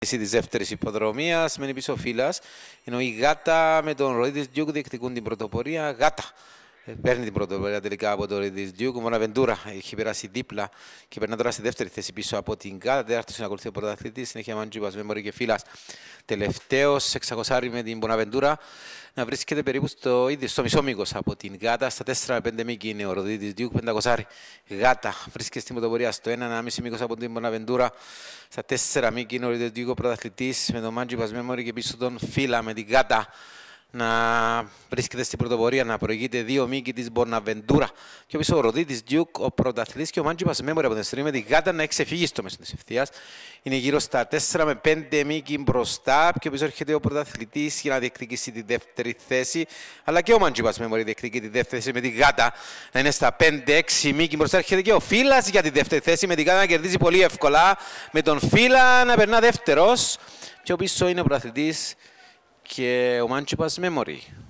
της δεύτερης υποδρομίας, μένει πίσω ο Φύλας, ενώ η Γάτα με τον Ροή της Διούκ διεκδικούν την πρωτοπορία. Γάτα παίρνει την πρωτοπορία τελικά από τον Ροή της Διούκ. Ο Μποναβεντούρα έχει περάσει δίπλα και περνά τώρα στη δεύτερη θέση πίσω από την Γάτα. Τέταρτος είναι ακολουθεί ο πρωταθλητής, συνέχεια Μάντζιπας, Μέμορι και Φύλας. Τελευταίος 600 με την Μποναβεντούρα να βρίσκεται περίπου στο μισό μήκος από την Γάτα. Στα 4-5 μήκη είναι ο Ροή της Διούκ, 500. Γάτα βρίσκεται στην πρωτοπορία στο 1,5 μήκος από την Μποναβεντούρα. Στα 4 μήκη είναι ο Ροή της Διούκ ο πρωταθλητής με τον Μάντζιπας, Μέμορι και πίσω τον Φύλα με την Γάτα να βρίσκεται στην πρωτοπορία, να προηγείται 2 μήκη της Μποναβεντούρα. Και πίσω ο Ροή της Διούκ, ο πρωταθλητής και ο Μάντζιπας Μέμορι από την στιγμή με τη Γάτα να εξεφύγει στο μέσο της ευθείας. Είναι γύρω στα 4 με 5 μήκη μπροστά. Και πίσω έρχεται ο πρωταθλητής για να διεκδικήσει τη δεύτερη θέση. Αλλά και ο Μάντζιπας Μέμορι διεκδικεί τη δεύτερη θέση με τη Γάτα να είναι στα 5-6 μήκη μπροστά. Έρχεται και ο Φύλας για τη δεύτερη θέση με τη Γάτα να κερδίζει πολύ εύκολα. Με τον Φύλα να περνά δεύτερος. Πιο πίσω είναι ο πρωταθλητής και ο Μάντζιπας Μέμορι.